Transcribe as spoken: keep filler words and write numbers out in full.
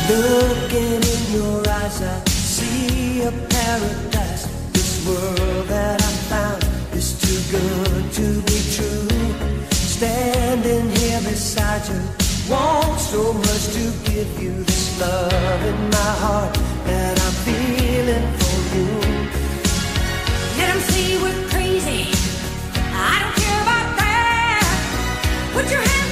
Looking in your eyes, I see a paradise. This world that I found is too good to be true. Standing here beside you, want so much to give you this love in my heart that I'm feeling for you. Let them say we're crazy, I don't care about that. Put your hands